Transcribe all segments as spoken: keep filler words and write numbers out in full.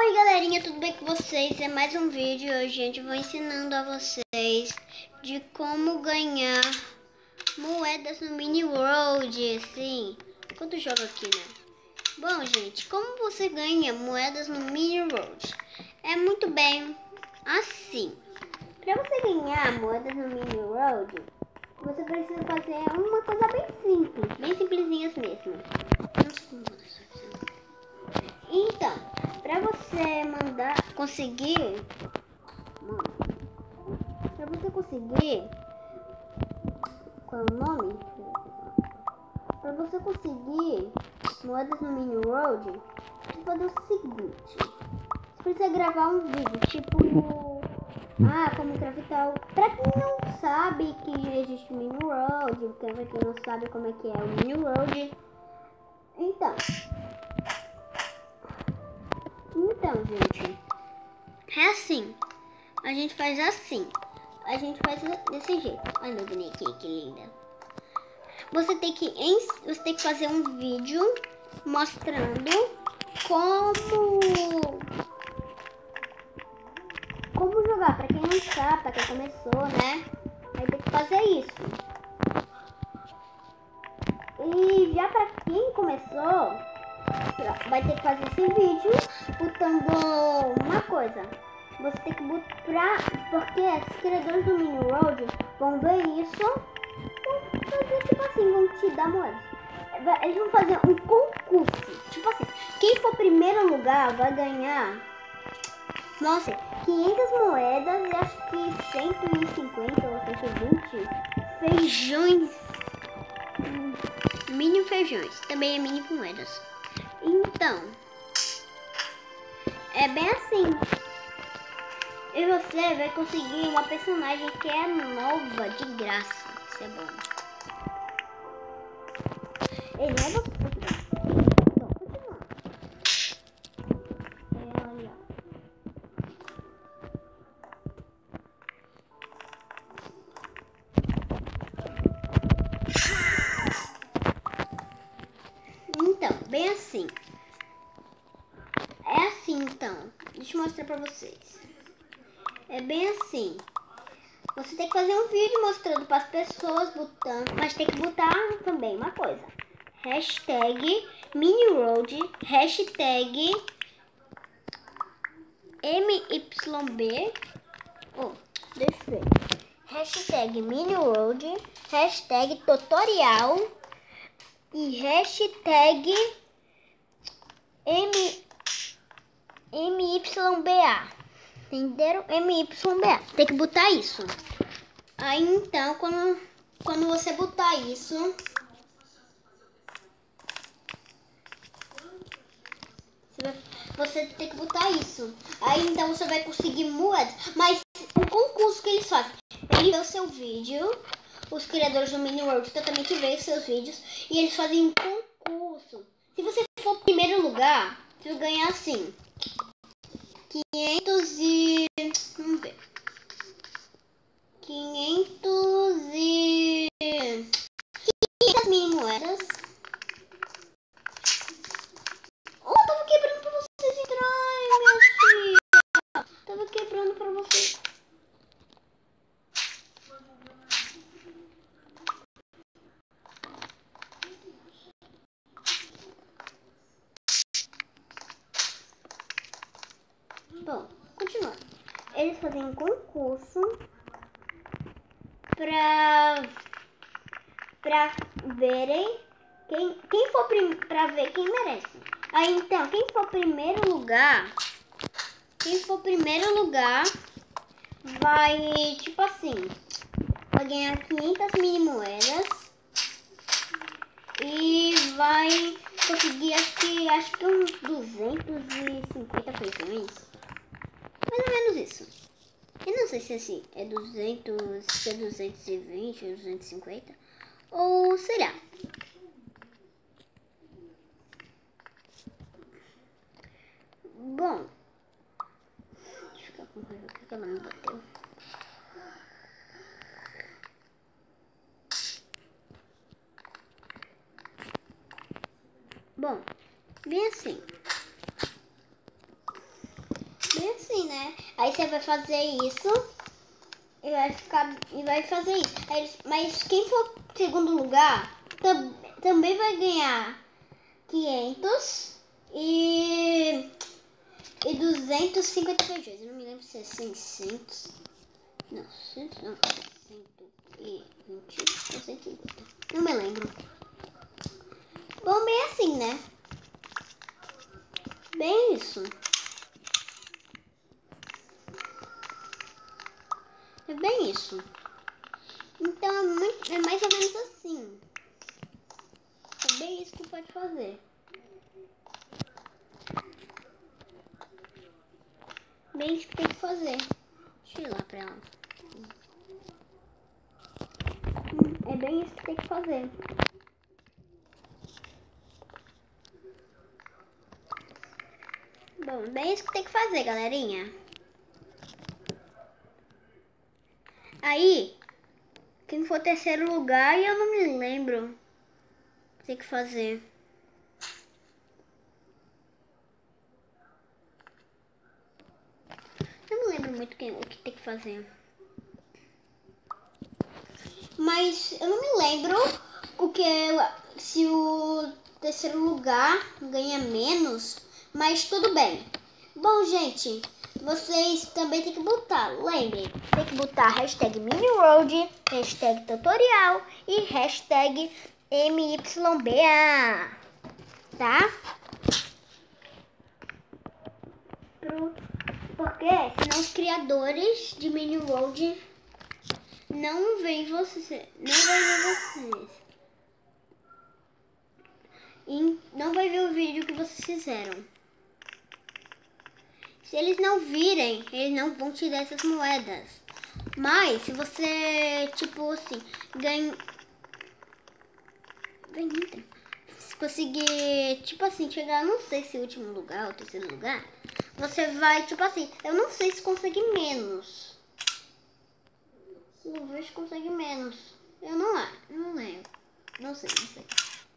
Oi galerinha, tudo bem com vocês? É mais um vídeo. Hoje, gente, eu vou ensinando a vocês de como ganhar moedas no Mini World. Sim, quando joga aqui, né? Bom, gente, como você ganha moedas no Mini World? É muito bem assim. Para você ganhar moedas no Mini World, você precisa fazer uma coisa bem simples, bem simplesinhas mesmo. Então, para você mandar, conseguir, para você conseguir, qual é o nome? Para você conseguir moedas no Mini World, você fazer o seguinte: você precisa gravar um vídeo, tipo, ah, como craftar. Para quem não sabe que existe o Mini World, para quem não sabe como é que é o Mini World, então. Então, gente, é assim. A gente faz assim. A gente faz desse jeito. Ai, meu bonequinho, que linda. Você tem que, você tem que fazer um vídeo mostrando como como jogar. Pra quem não sabe, pra quem começou, né? Aí tem que fazer isso. E já pra quem começou, vai ter que fazer esse vídeo botando uma coisa. Você tem que botar, porque os criadores do Mini World vão ver isso, vão fazer tipo assim, vão te dar moedas. Eles vão fazer um concurso, tipo assim, quem for primeiro lugar vai ganhar, nossa, quinhentas moedas e acho que cento e cinquenta ou cento e vinte feijões, mini feijões, também é mini moedas. Então, é bem assim. E você vai conseguir uma personagem que é nova, de graça. Isso é bom. Ele não é você que dá. Então, continua. É, olha. Então, bem assim. É assim, então. Deixa eu mostrar pra vocês. É bem assim. Você tem que fazer um vídeo mostrando para as pessoas, botando, mas tem que botar também uma coisa. Hashtag MiniWorld, hashtag M Y B, oh, deixa eu ver. Hashtag MiniWorld, hashtag tutorial e hashtag M, MYBA. Entenderam? M Y B A. Tem que botar isso. Aí então, quando, quando você botar isso, você, vai, você tem que botar isso. Aí então você vai conseguir moedas. Mas o concurso que eles fazem, ele vê o seu vídeo, os criadores do Mini World totalmente vê os seus vídeos e eles fazem um concurso. Se você for primeiro lugar, você vai ganhar assim quinhentos e... vamos ver. quinhentos e... quinhentas mini moedas. Oh, tava quebrando pra vocês entrarem, minha filha. Tava quebrando pra vocês. Bom, continuando. Eles fazem um concurso pra, pra verem quem, quem for prim, pra ver quem merece. Aí então, quem for primeiro lugar, quem for primeiro lugar vai, tipo assim, vai ganhar quinhentas mini moedas e vai conseguir, acho que, acho que uns duzentos e cinquenta feijões. Mais ou menos isso. Eu não sei se assim é duzentos, se é duzentos e vinte ou duzentos e cinquenta. Ou será? Bom. Deixa eu ficar com raiva que ela me bateu. Bom, bem assim. assim, né? Aí você vai fazer isso e vai ficar e vai fazer isso. Aí, mas quem for segundo lugar tam, também vai ganhar quinhentos e, e duzentos e cinquenta feijões. Eu não me lembro se é seiscentos. Não, cento, não, cento e vinte ou cento e cinquenta. Não me lembro. Bom, bem assim, né? Bem isso. É bem isso. Então é, muito, é mais ou menos assim. É bem isso que pode fazer. Bem isso que tem que fazer. Deixa eu ir lá pra ela. Hum, é bem isso que tem que fazer. Bom, bem isso que tem que fazer, galerinha. Aí, quem for terceiro lugar, eu não me lembro. Tem que fazer. Eu não lembro muito quem, o que tem que fazer. Mas eu não me lembro o que se o terceiro lugar ganha menos, mas tudo bem. Bom, gente, vocês também tem que botar, lembrem, tem que botar hashtag miniworld, hashtag tutorial e hashtag M Y B A, tá? Pro, porque senão os criadores de miniworld não veem vocês, não vai ver vocês. E não vai ver o vídeo que vocês fizeram. Se eles não virem, eles não vão te dar essas moedas. Mas se você, tipo assim, ganha... Se conseguir, tipo assim, chegar, não sei se último lugar ou terceiro lugar, você vai, tipo assim, eu não sei se consegue menos. Não vejo se consegue menos. Eu não, eu não lembro. Não sei, não sei.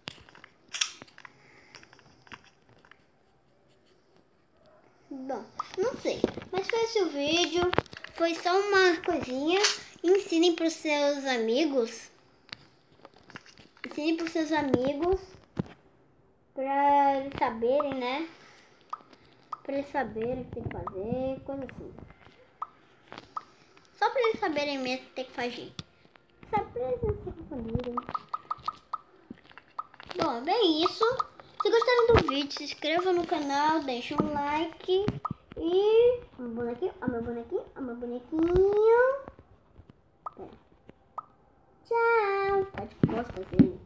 Bom, não sei. Mas foi esse o vídeo. Foi só uma coisinha. Ensinem para os seus amigos. Ensinem para os seus amigos. Para eles saberem, né? Para eles saberem o que tem que fazer. Coisa assim. Só para eles saberem mesmo o que tem que fazer. Só para eles não se confundirem. Bom, bem isso. Se gostaram do vídeo, se inscreva no canal, deixa um like. E... o meu bonequinho, o meu bonequinho, o meu bonequinho. Pera. Tchau. Tá de costas ele.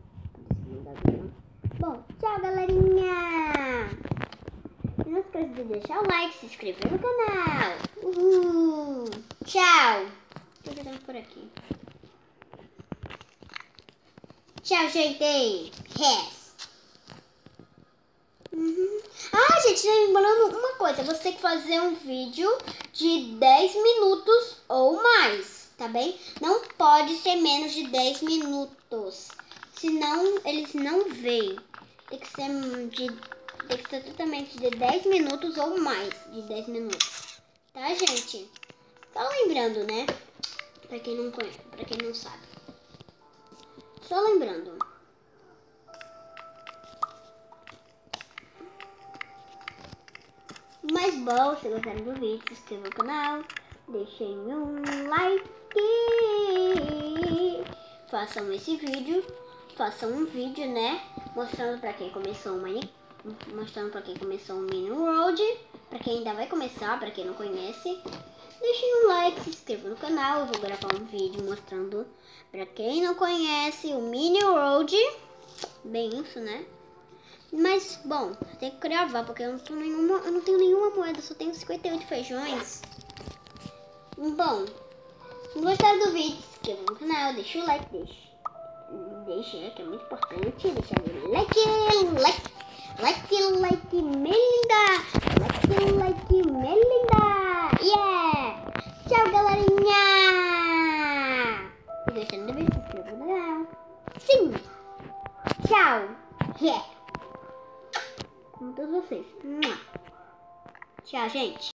Bom, tchau, galerinha. Não esqueça de deixar o like, se inscrever no canal. Uhul. Tchau. Tô jogando por aqui. Tchau, gente. Yes. Uhum. Ah, gente, lembrando uma coisa. Você tem que fazer um vídeo de dez minutos ou mais, tá bem? Não pode ser menos de dez minutos. Senão, eles não veem. Tem que ser de... Tem que ser totalmente de dez minutos ou mais de dez minutos. Tá, gente? Só lembrando, né? Pra quem não conhece, pra quem não sabe. Só lembrando. Mas bom, se gostaram do vídeo, se inscreva no canal. Deixem um like. Façam esse vídeo. Façam um vídeo, né? Mostrando pra quem começou o Minecraft. Mostrando pra quem começou o Miniworld. Pra quem ainda vai começar, pra quem não conhece. Deixem um like, se inscreva no canal. Eu vou gravar um vídeo mostrando pra quem não conhece o Miniworld. Bem isso, né? Mas, bom, tem que gravar, porque eu não, tô nenhuma, eu não tenho nenhuma moeda, só tenho cinquenta e oito feijões. Bom, se gostaram do vídeo, se inscreva no canal, deixa o like, deixa, deixa, que é muito importante, deixa o like, like, like, like, melinda, like, like, melinda, yeah! Tchau, galerinha! Se gostaram do vídeo, se inscreva no canal. Sim! Tchau! Yeah! Com todos vocês. Tchau, gente.